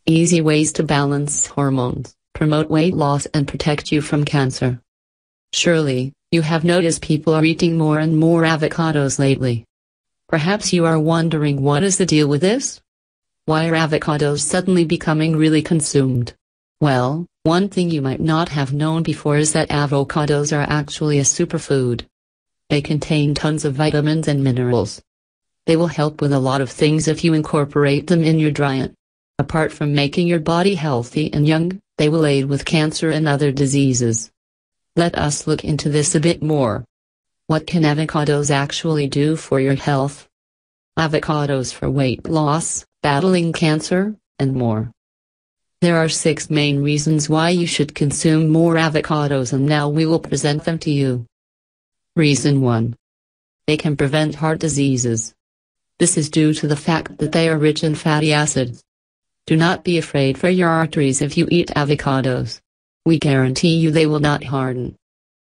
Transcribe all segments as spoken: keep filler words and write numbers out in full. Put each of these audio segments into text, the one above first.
Easy ways to balance hormones, promote weight loss and protect you from cancer. Surely, you have noticed people are eating more and more avocados lately. Perhaps you are wondering, what is the deal with this? Why are avocados suddenly becoming really consumed? Well, one thing you might not have known before is that avocados are actually a superfood. They contain tons of vitamins and minerals. They will help with a lot of things if you incorporate them in your diet. Apart from making your body healthy and young, they will aid with cancer and other diseases. Let us look into this a bit more. What can avocados actually do for your health? Avocados for weight loss, battling cancer, and more. There are six main reasons why you should consume more avocados, and now we will present them to you. Reason one. They can prevent heart diseases. This is due to the fact that they are rich in fatty acids. Do not be afraid for your arteries if you eat avocados. We guarantee you they will not harden.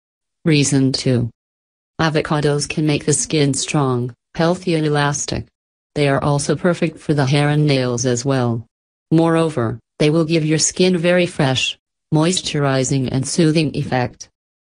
Reason two. Avocados can make the skin strong, healthy and elastic. They are also perfect for the hair and nails as well. Moreover, they will give your skin very fresh, moisturizing and soothing effect.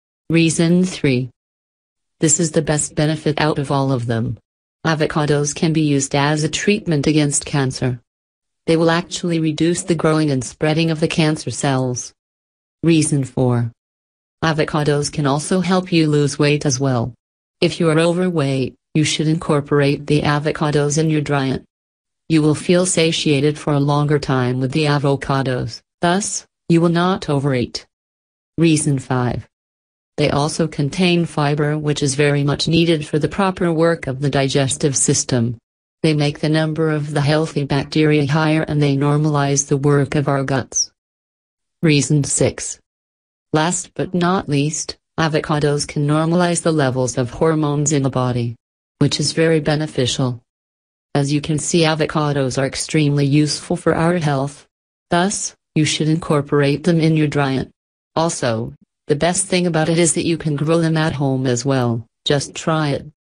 Reason three. This is the best benefit out of all of them. Avocados can be used as a treatment against cancer. They will actually reduce the growing and spreading of the cancer cells. Reason four. Avocados can also help you lose weight as well. If you are overweight, you should incorporate the avocados in your diet. You will feel satiated for a longer time with the avocados, thus, you will not overeat. Reason five. They also contain fiber, which is very much needed for the proper work of the digestive system. They make the number of the healthy bacteria higher and they normalize the work of our guts. Reason six. Last but not least, avocados can normalize the levels of hormones in the body, which is very beneficial. As you can see, avocados are extremely useful for our health. Thus, you should incorporate them in your diet. Also, the best thing about it is that you can grow them at home as well. Just try it.